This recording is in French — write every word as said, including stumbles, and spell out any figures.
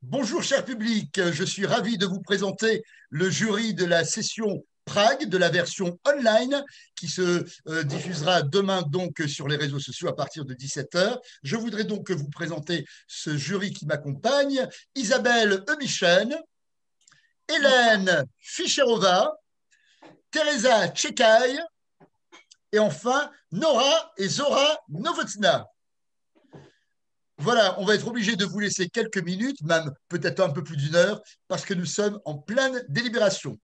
Bonjour cher public, je suis ravi de vous présenter le jury de la session Prague de la version online qui se euh, diffusera demain donc sur les réseaux sociaux à partir de dix-sept heures. Je voudrais donc vous présenter ce jury qui m'accompagne. Isabelle Eubichen, Bonsoir. Hélène Fischerova, Teresa Tchekaï et enfin Nora et Zora Novotna. Voilà, on va être obligé de vous laisser quelques minutes, même peut-être un peu plus d'une heure, parce que nous sommes en pleine délibération.